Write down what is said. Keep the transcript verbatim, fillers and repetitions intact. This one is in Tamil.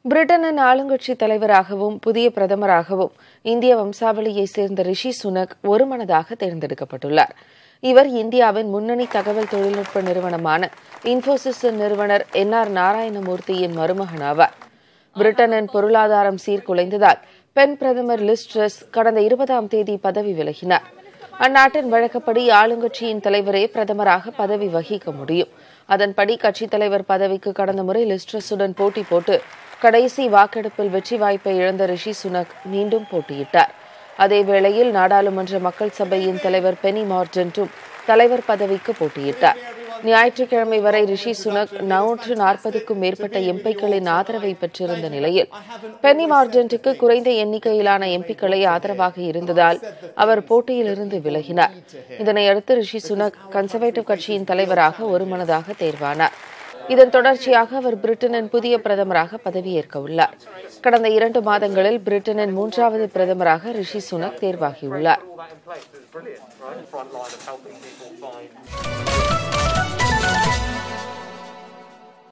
பிரிட்டனின் ஆளுங்கட்சி தலைவராகவும் புதிய பிரதமராகவும் இந்திய வம்சாவளியைச் சேர்ந்த ரிஷி சுனக் ஒருமனதாக தேர்ந்தெடுக்கப்பட்டுள்ளார். இவர் இந்தியாவின் முன்னணி தகவல் தொழில்நுட்ப நிறுவனமான இன்போசிஸின் நிறுவனர் என் ஆர் நாராயணமூர்த்தியின் மருமகன் ஆவார். பிரிட்டனின் பொருளாதாரம் சீர்குலைந்ததால் பெண் பிரதமர் லிஸ் ட்ரஸ் கடந்த இருபதாம் தேதி பதவி விலகினார். அந்நாட்டின் வழக்கப்படி ஆளுங்கட்சியின் தலைவரே பிரதமராக பதவி வகிக்க முடியும். அதன்படி கட்சித் தலைவர் பதவிக்கு கடந்த முறை லிஸ் ட்ரஸுடன் போட்டி போட்டு கடைசி வாக்கெடுப்பில் வெற்றி வாய்ப்பை இழந்த ரிஷி சுனக் மீண்டும் போட்டியிட்டார். அதேவேளையில் நாடாளுமன்ற மக்கள் சபையின் தலைவர் பெனி மார்டென்ட்டும் தலைவர் பதவிக்கு போட்டியிட்டார். ஞாயிற்றுக்கிழமை வரை ரிஷி சுனக் நூற்று நாற்பதுக்கும் மேற்பட்ட எம்பிக்களின் ஆதரவை பெற்றிருந்த நிலையில் பெனி மார்டென்ட்டுக்கு குறைந்த எண்ணிக்கையிலான எம்பிக்களே ஆதரவாக இருந்ததால் அவர் போட்டியிலிருந்து விலகினார். இதனையடுத்து ரிஷி சுனக் கன்சர்வேட்டிவ் கட்சியின் தலைவராக ஒருமனதாக தேர்வானார். இதன் தொடர்ச்சியாக அவர் பிரிட்டனின் புதிய பிரதமராக பதவியேற்க உள்ளார். கடந்த இரண்டு மாதங்களில் பிரிட்டனின் மூன்றாவது பிரதமராக ரிஷி சுனக் தேர்வாகியுள்ளார்.